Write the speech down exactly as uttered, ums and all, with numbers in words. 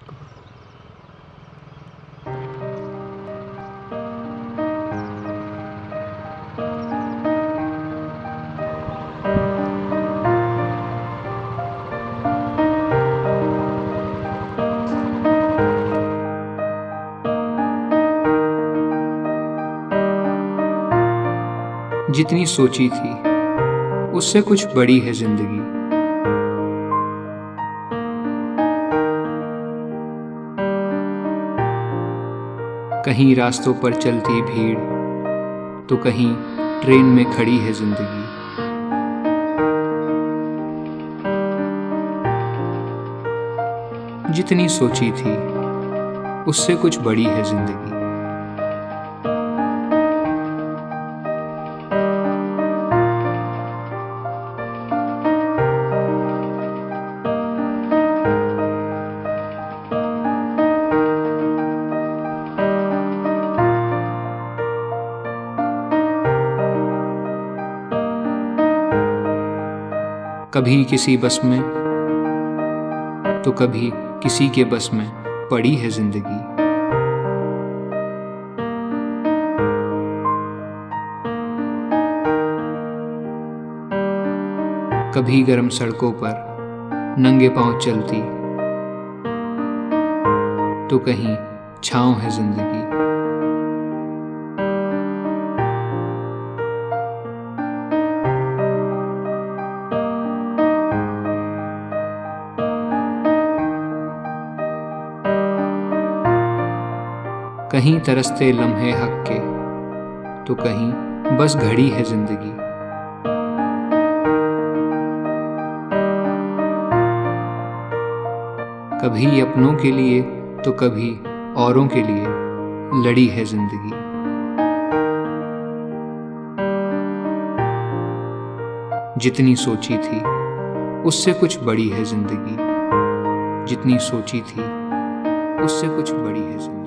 जितनी सोची थी उससे कुछ बड़ी है जिंदगी। कहीं रास्तों पर चलती भीड़ तो कहीं ट्रेन में खड़ी है जिंदगी। जितनी सोची थी उससे कुछ बड़ी है जिंदगी। कभी किसी बस में तो कभी किसी के बस में पड़ी है जिंदगी। कभी गर्म सड़कों पर नंगे पांव चलती तो कहीं छांव है जिंदगी। कहीं तरसते लम्हे हक के तो कहीं बस घड़ी है जिंदगी। कभी अपनों के लिए तो कभी औरों के लिए लड़ी है जिंदगी। जितनी सोची थी उससे कुछ बड़ी है जिंदगी। जितनी सोची थी उससे कुछ बड़ी है जिंदगी।